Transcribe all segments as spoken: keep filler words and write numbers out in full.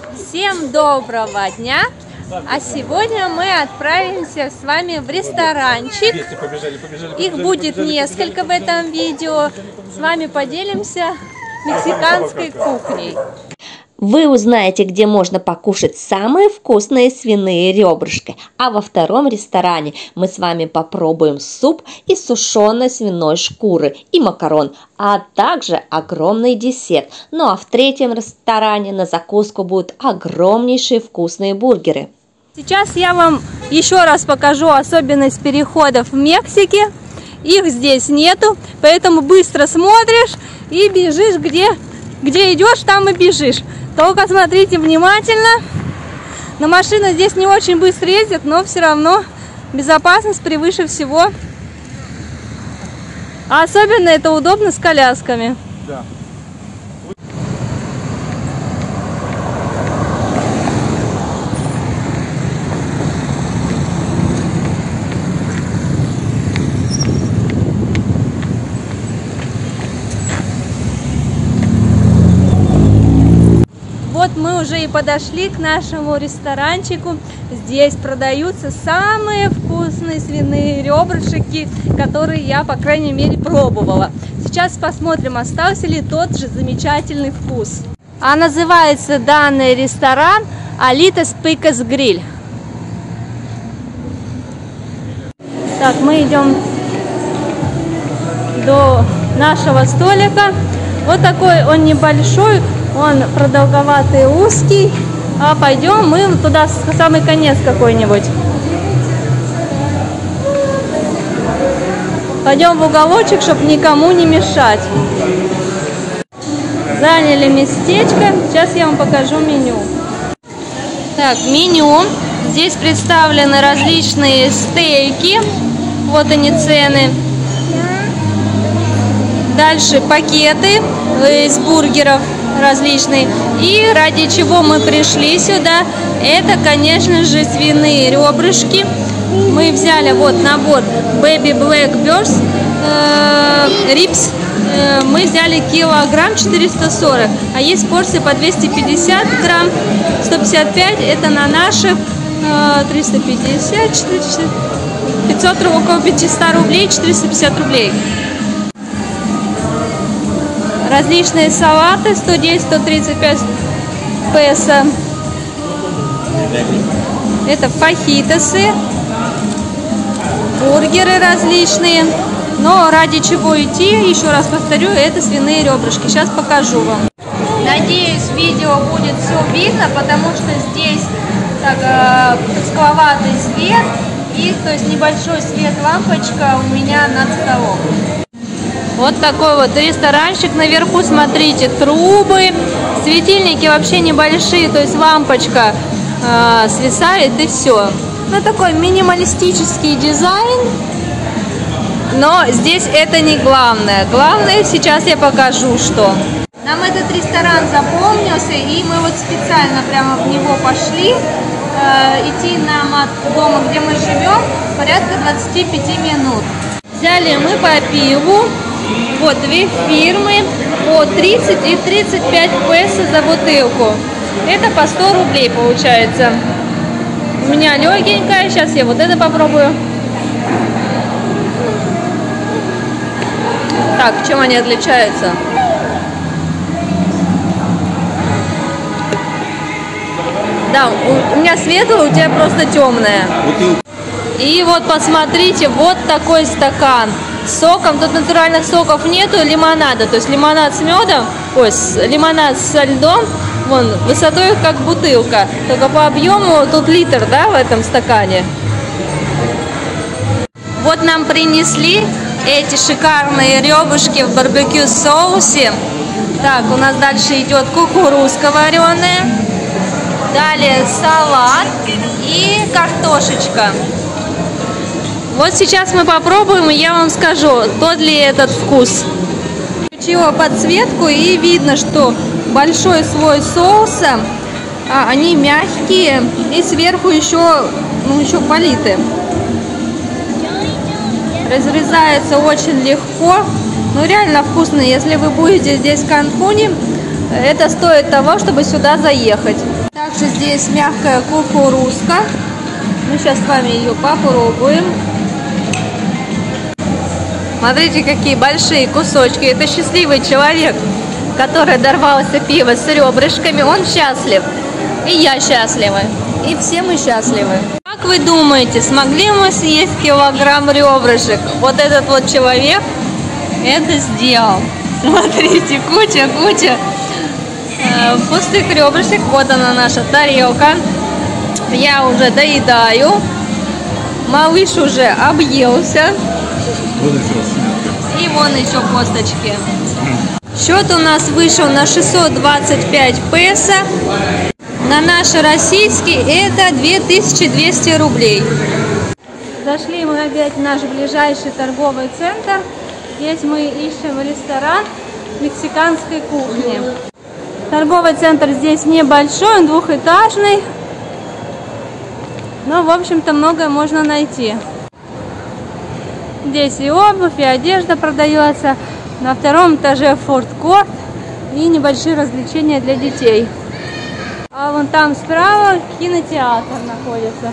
Всем доброго дня! А сегодня мы отправимся с вами в ресторанчик. Их будет несколько в этом видео. С вами поделимся мексиканской кухней. Вы узнаете, где можно покушать самые вкусные свиные ребрышки. А во втором ресторане мы с вами попробуем суп из сушеной свиной шкуры и макарон, а также огромный десерт. Ну а в третьем ресторане на закуску будут огромнейшие вкусные бургеры. Сейчас я вам еще раз покажу особенность переходов в Мексике. Их здесь нету, поэтому быстро смотришь и бежишь, где, где идешь, там и бежишь. Только смотрите внимательно. На машина здесь не очень быстро ездит, но все равно безопасность превыше всего. А особенно это удобно с колясками. Да. Вот мы уже и подошли к нашему ресторанчику. Здесь продаются самые вкусные свиные ребрышки, которые я, по крайней мере, пробовала. Сейчас посмотрим, остался ли тот же замечательный вкус. А называется данный ресторан Alitas Picas Grill. Так, мы идем до нашего столика. Вот такой он небольшой. Он продолговатый, узкий. А пойдем мы туда, в самый конец какой-нибудь. Пойдем в уголочек, чтобы никому не мешать. Заняли местечко. Сейчас я вам покажу меню. Так, меню. Здесь представлены различные стейки. Вот они цены. Дальше пакеты из бургеров различные. И ради чего мы пришли сюда, это, конечно же, свиные ребрышки. Мы взяли вот набор Baby Blackbirds э, Ribs. Э, мы взяли килограмм четыреста сорок, а есть порции по двести пятьдесят грамм, сто пятьдесят пять. Это на наших э, триста пятьдесят, четыреста, пятьсот, около пятисот рублей, четыреста пятьдесят рублей. Различные салаты, сто десять — сто тридцать пять песо. Это фахитосы, бургеры различные. Но ради чего идти, еще раз повторю, это свиные ребрышки. Сейчас покажу вам. Надеюсь, видео будет все видно, потому что здесь так, тускловатый свет. И то есть небольшой свет, лампочка у меня над столом. Вот такой вот ресторанчик. Наверху, смотрите, трубы. Светильники вообще небольшие, то есть лампочка э, свисает и все. Ну, такой минималистический дизайн. Но здесь это не главное. Главное, сейчас я покажу, что. Нам этот ресторан запомнился, и мы вот специально прямо в него пошли. Э, идти нам от дома, где мы живем, порядка двадцати пяти минут. Взяли мы по пиву. Вот две фирмы по тридцать и тридцать пять песо за бутылку. Это по сто рублей получается. У меня легенькая. Сейчас я вот это попробую. Так, чем они отличаются? Да, у, у меня светлая, у тебя просто темная. И вот посмотрите, вот такой стакан с соком. Тут натуральных соков нету, лимонада. То есть лимонад с медом, ой, лимонад со льдом, вон, высотой как бутылка. Только по объему тут литр, да, в этом стакане. Вот нам принесли эти шикарные ребрышки в барбекю соусе. Так, у нас дальше идет кукурузка вареная. Далее салат и картошечка. Вот сейчас мы попробуем, и я вам скажу, тот ли этот вкус. Включила подсветку, и видно, что большой слой соуса, а они мягкие, и сверху еще, ну, еще политы. Разрезается очень легко, но реально вкусно. Если вы будете здесь в Канкуне, это стоит того, чтобы сюда заехать. Также здесь мягкая кукурузка. Мы сейчас с вами ее попробуем. Смотрите, какие большие кусочки. Это счастливый человек, который дорвался пива с ребрышками. Он счастлив. И я счастлива. И все мы счастливы. Как вы думаете, смогли мы съесть килограмм ребрышек? Вот этот вот человек это сделал. Смотрите, куча-куча э, пустых ребрышек. Вот она, наша тарелка. Я уже доедаю. Малыш уже объелся. И вон еще косточки. Счет у нас вышел на шестьсот двадцать пять песо. На наши российские это две тысячи двести рублей. Зашли мы опять в наш ближайший торговый центр. Здесь мы ищем ресторан мексиканской кухни. Торговый центр здесь небольшой, он двухэтажный. Но, в общем-то, многое можно найти. Здесь и обувь, и одежда продается. На втором этаже фуд-корт и небольшие развлечения для детей. А вон там справа кинотеатр находится.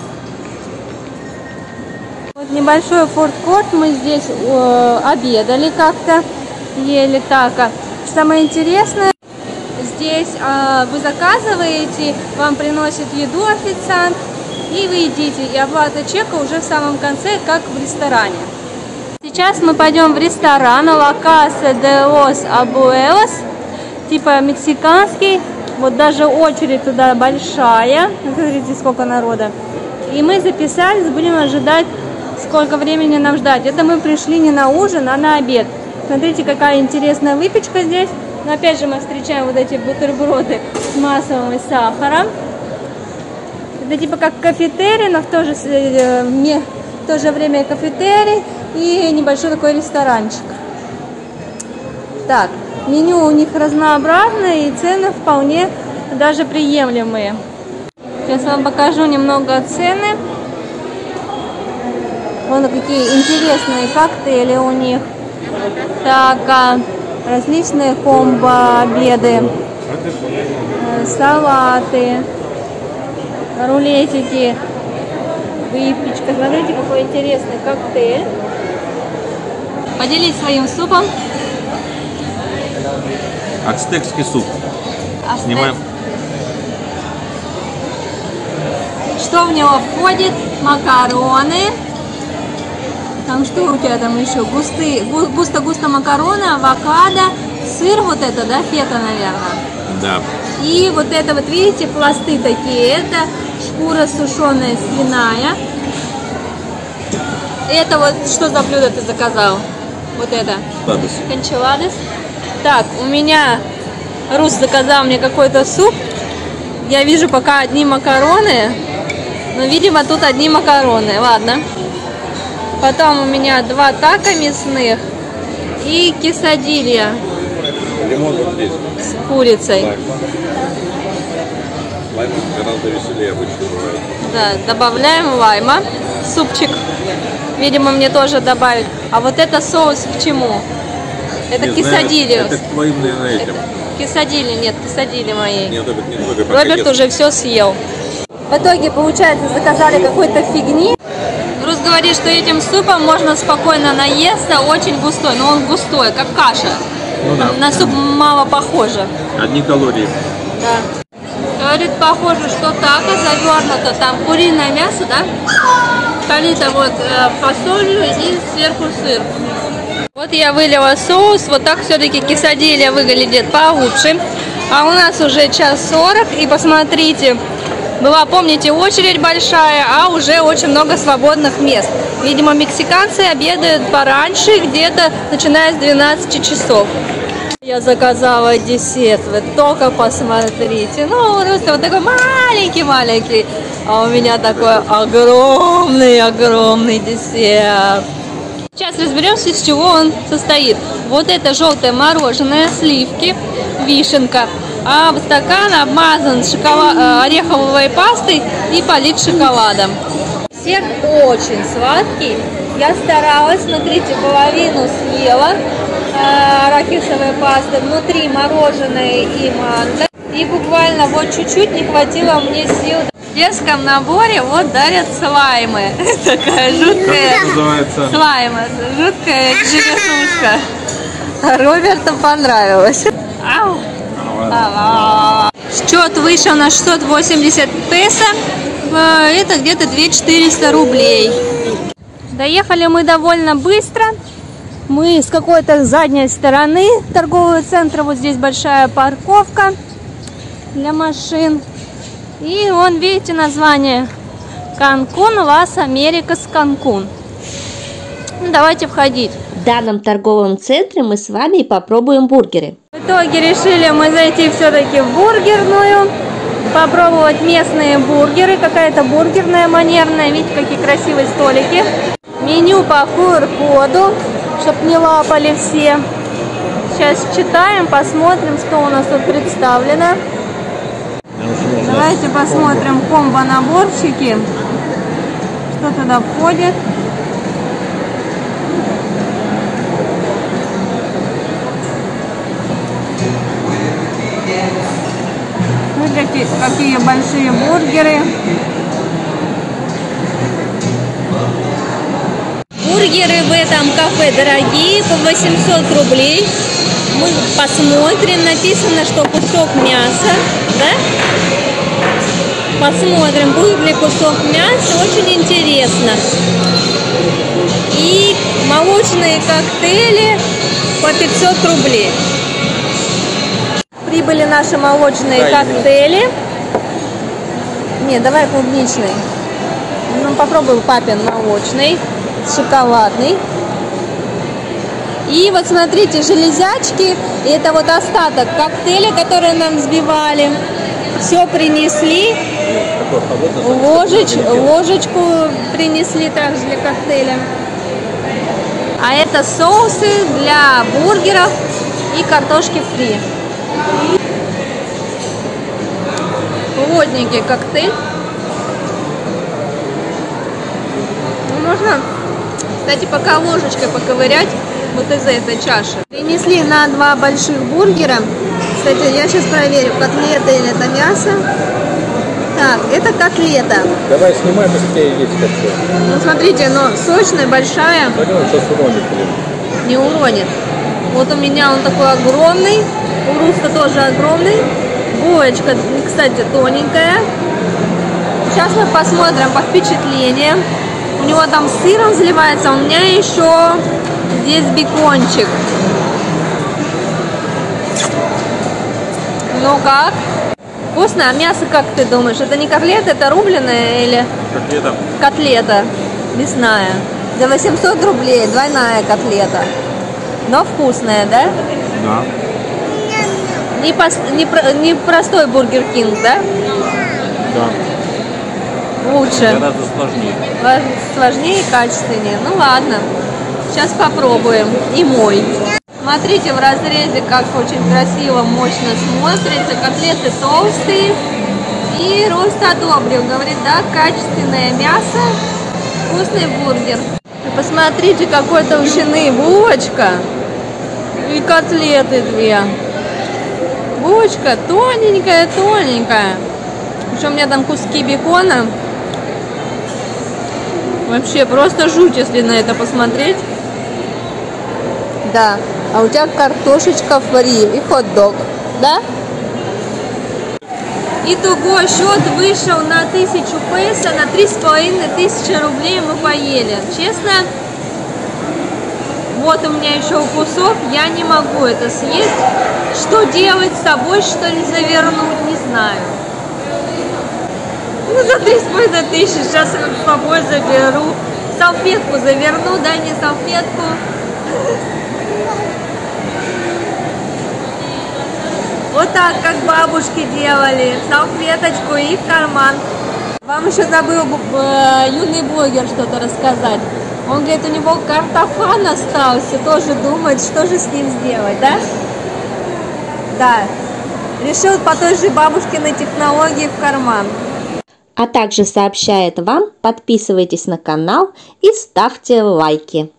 Вот небольшой фуд-корт, мы здесь э, обедали как-то, ели тако. Самое интересное, здесь э, вы заказываете, вам приносит еду официант, и вы едите, и оплата чека уже в самом конце, как в ресторане. Сейчас мы пойдем в ресторан La Casa de los Abuelos, типа мексиканский. Вот даже очередь туда большая. Смотрите, сколько народа. И мы записались, будем ожидать, сколько времени нам ждать. Это мы пришли не на ужин, а на обед. Смотрите, какая интересная выпечка здесь. Но опять же мы встречаем вот эти бутерброды с маслом и сахаром. Это типа как кафетерий, но в то же, в то же время кафетерий и небольшой такой ресторанчик. Так, меню у них разнообразное и цены вполне даже приемлемые. Сейчас вам покажу немного цены. Вон какие интересные коктейли у них. Так, различные комбо-обеды, салаты, рулетики, выпечка. Смотрите, какой интересный коктейль. Поделись своим супом. Ацтекский суп. Ацтек. Снимаем. Что в него входит? Макароны. Там что у тебя там еще? Густые, густо-густо макароны, авокадо, сыр вот это, да, фета, наверное. Да. И вот это вот, видите, пласты такие. Это шкура сушеная свиная. Это вот что за блюдо ты заказал? Вот это. Ладос. Энчиладос. Так, у меня Рус заказал мне какой-то суп. Я вижу пока одни макароны. Но, видимо, тут одни макароны. Ладно. Потом у меня два тако мясных и quesadilla Лимон вот здесь. с курицей. Лайм гораздо веселее обычно бывает. Да, добавляем лайма. Супчик. Видимо, мне тоже добавить. А вот это соус к чему? Это quesadilla. Это к твоим, наверное, этим. Quesadilla, нет, quesadilla моей. Нет, это не твой, Роберт уже все съел. В итоге, получается, заказали какой-то фигни. Рус говорит, что этим супом можно спокойно наесться, очень густой, но он густой, как каша. Ну, да. На суп мало похоже. Одни калории. Да. Говорит, похоже, что тако завернуто, там куриное мясо, да? Полито вот э, фасолью и сверху сыр. Вот я вылила соус, вот так все-таки quesadilla выглядит получше. А у нас уже час сорок, и посмотрите, была, помните, очередь большая, а уже очень много свободных мест. Видимо, мексиканцы обедают пораньше, где-то начиная с двенадцати часов. Я заказала десерт, вы только посмотрите. Ну, просто вот такой маленький-маленький, а у меня такой огромный-огромный десерт. Сейчас разберемся, из чего он состоит. Вот это желтое мороженое, сливки, вишенка. А стакан обмазан шоколад, ореховой пастой и полит шоколадом. Десерт очень сладкий. Я старалась, смотрите, половину съела э, арахисовой пасты. Внутри мороженое и манго. И буквально вот чуть-чуть не хватило мне сил. В детском наборе вот дарят слаймы. Такая жуткая. Как называется? Слаймы. Жуткая железушка. Роберту понравилось. Ау. Счет вышел на шестьсот восемьдесят песо. Это где-то две тысячи четыреста рублей. Доехали мы довольно быстро. Мы с какой-то задней стороны торгового центра. Вот здесь большая парковка для машин. И вон, видите, название Канкун, Лас Америкас Канкун. Ну, давайте входить. В данном торговом центре мы с вами попробуем бургеры. В итоге решили мы зайти все-таки в бургерную, попробовать местные бургеры. Какая-то бургерная манерная. Видите, какие красивые столики. Меню по ку ар коду, чтобы не лапали все. Сейчас читаем, посмотрим, что у нас тут представлено. Давайте посмотрим комбо-наборчики, что туда входит. Смотрите, какие большие бургеры. Бургеры в этом кафе дорогие, по восемьсот рублей. Мы посмотрим, написано, что кусок мяса, да? Посмотрим, будет ли кусок мяса, очень интересно. И молочные коктейли по пятьсот рублей. Прибыли наши молочные Дай коктейли. Не, давай клубничный. Ну, попробуем папин молочный, шоколадный. И вот смотрите, железячки, это вот остаток коктейля, который нам взбивали. Все принесли. Ложеч, ложечку принесли также для коктейля. А это соусы для бургеров и картошки фри. Холодненький коктейль. Ну, можно, кстати, пока ложечкой поковырять вот из этой чаши. Принесли на два больших бургера. Кстати, я сейчас проверю, котлета или это мясо. Так, это котлета. Давай снимай, быстрее есть как-то. Ну, смотрите, но сочная, большая. Пойдем, сейчас уронит, блин. Не уронит. Вот у меня он такой огромный. У Руста тоже огромный. Булочка, кстати, тоненькая. Сейчас мы посмотрим по впечатлениям. У него там с сыром заливается, а у меня еще здесь бекончик. Ну как? Вкусно? А мясо, как ты думаешь? Это не котлета, это рубленая или? Котлета. Котлета мясная. За восемьсот рублей двойная котлета. Но вкусная, да? Да. Не, пос, не, про, не простой Бургер Кинг, да? Да. Лучше. Гораздо сложнее. Сложнее и качественнее. Ну ладно. Сейчас попробуем. И мой. Смотрите в разрезе, как очень красиво, мощно смотрится. Котлеты толстые. И Рост одобрил. Говорит, да, качественное мясо. Вкусный бургер. И посмотрите, какой толщины булочка. И котлеты две. Булочка тоненькая-тоненькая. Причем у меня там куски бекона. Вообще просто жуть, если на это посмотреть. Да. А у тебя картошечка фри и хот-дог. Да? Итого счет вышел на тысячу песо, на три с половиной тысячи рублей мы поели. Честно, вот у меня еще кусок, я не могу это съесть. Что делать, с собой что ли завернуть, не знаю. Ну за три с половиной тысячи сейчас я с собой заберу. Салфетку заверну, да, не салфетку. Вот так, как бабушки делали. Салфеточку и в карман. Вам еще забыл э, юный блогер что-то рассказать. Он говорит, у него картофан остался. Тоже думает, что же с ним сделать, да? Да. Решил по той же бабушкиной технологии в карман. А также сообщает вам, подписывайтесь на канал и ставьте лайки.